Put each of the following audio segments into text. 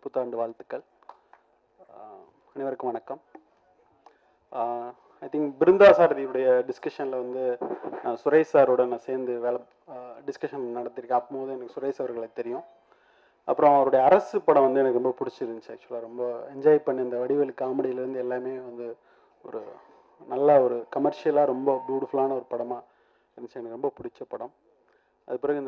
புத்தாண்டு வாழ்த்துக்கள். அனைவருக்கும் வணக்கம். ஐ திங்க் பிருந்தா சாரதியுடைய டிஸ்கஷனில் வந்து சுரேஷ் சாரோட நான் சேர்ந்து டிஸ்கஷன் நடத்திருக்கேன். அப்போது எனக்கு சுரேஷ் அவர்களை தெரியும். அப்புறம் அவருடைய அரசு படம் வந்து எனக்கு ரொம்ப பிடிச்சிருந்துச்சு. ஆக்சுவலாக ரொம்ப என்ஜாய் பண்ணி இந்த வடிவேலு காமெடியிலேருந்து எல்லாமே வந்து ஒரு நல்ல ஒரு கமர்ஷியலாக ரொம்ப பியூட்டிஃபுல்லான ஒரு படமாக இருந்துச்சு. எனக்கு ரொம்ப பிடிச்ச படம். அது பிறகு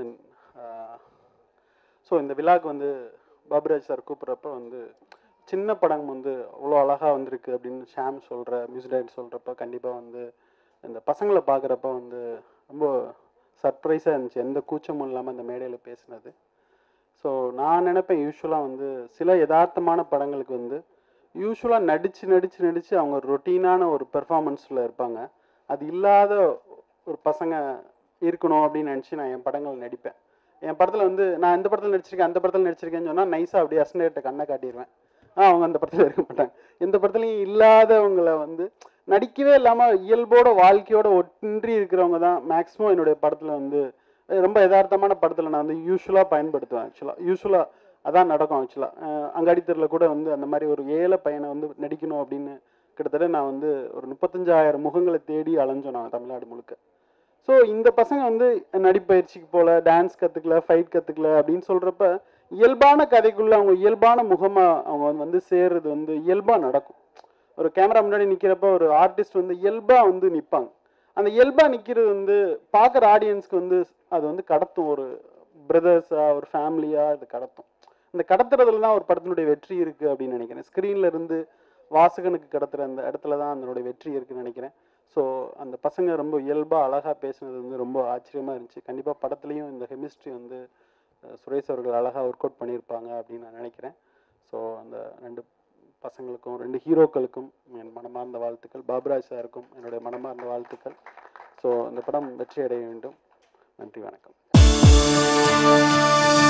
இந்த விழாவுக்கு வந்து பாபுராஜ் சார் கூப்பிட்றப்ப வந்து சின்ன படம் வந்து அவ்வளோ அழகாக வந்திருக்கு அப்படின்னு ஷாம் சொல்கிற மியூசிக் டைரக்டர் சொல்கிறப்ப கண்டிப்பாக வந்து இந்த பசங்களை பார்க்குறப்ப வந்து ரொம்ப சர்ப்ரைஸாக இருந்துச்சு. எந்த கூச்சமும் இல்லாமல் அந்த மேடையில் பேசினது. ஸோ நான் நினைப்பேன் யூஸ்வலாக வந்து சில யதார்த்தமான படங்களுக்கு வந்து யூஸ்வலாக நடித்து அவங்க ரொட்டீனான ஒரு பெர்ஃபார்மன்ஸில் இருப்பாங்க. அது இல்லாத ஒரு பசங்க இருக்கணும் அப்படின்னு நினச்சி நான் என் படங்கள் நடிப்பேன். என் படத்தில் வந்து நான் இந்த படத்தில் நடிச்சிருக்கேன் அந்த படத்தில் நடிச்சிருக்கேன்னு சொன்னால் நைஸாக அப்படியே அசனேட்ட கண்ணை காட்டிடுவேன். அவங்க அந்த படத்தில் இருக்க மாட்டாங்க. எந்த படத்துலையும் இல்லாதவங்களை வந்து நடிக்கவே இல்லாமல் இயல்போட வாழ்க்கையோட ஒன்றி இருக்கிறவங்க தான் மேக்ஸிமம் என்னுடைய படத்தில் வந்து ரொம்ப யதார்த்தமான படத்தில் நான் வந்து யூஸ்வலாக பயன்படுத்துவேன். யூஸ்வலாக அதான் நடக்கும். அங்காடித்தெருவில் கூட வந்து அந்த மாதிரி ஒரு ஏழை பையனை வந்து நடிக்கணும் அப்படின்னு கிட்டத்தட்ட நான் வந்து ஒரு 35,000 முகங்களை தேடி அலைஞ்சோம் நான் தமிழ்நாடு முழுக்க. ஸோ இந்த பசங்க வந்து நடிப்பயிற்சிக்கு போல, டான்ஸ் கற்றுக்கல, ஃபைட் கற்றுக்கல அப்படின்னு சொல்கிறப்ப இயல்பான கதைக்குள்ளே அவங்க இயல்பான முகமாக அவங்க வந்து சேர்றது வந்து இயல்பாக நடக்கும். ஒரு கேமரா முன்னாடி நிற்கிறப்ப ஒரு ஆர்டிஸ்ட் வந்து இயல்பாக வந்து நிற்பாங்க. அந்த இயல்பாக நிற்கிறது வந்து பார்க்குற ஆடியன்ஸ்க்கு வந்து அது வந்து கடத்தும். ஒரு பிரதர்ஸாக ஒரு ஃபேமிலியாக அது கடத்தும். இந்த கடத்துறதுல தான் ஒரு படத்தினுடைய வெற்றி இருக்குது அப்படின்னு நினைக்கிறேன். ஸ்க்ரீனில் இருந்து வாசகனுக்கு கடத்துகிற அந்த இடத்துல தான் அதனுடைய வெற்றி இருக்குதுன்னு நினைக்கிறேன். ஸோ அந்த பசங்க ரொம்ப இயல்பாக அழகாக பேசுனது வந்து ரொம்ப ஆச்சரியமாக இருந்துச்சு. கண்டிப்பாக படத்துலையும் இந்த கெமிஸ்ட்ரி வந்து சுரேஷ் அவர்கள் அழகாக ஒர்க் அவுட் பண்ணியிருப்பாங்க அப்படின்னு நான் நினைக்கிறேன். ஸோ அந்த 2 பசங்களுக்கும் 2 ஹீரோக்களுக்கும் என் மனமார்ந்த வாழ்த்துக்கள். பாபுராஜ் சாருக்கும் என்னுடைய மனமார்ந்த வாழ்த்துக்கள். ஸோ அந்த படம் வெற்றி அடைய வேண்டும். நன்றி, வணக்கம்.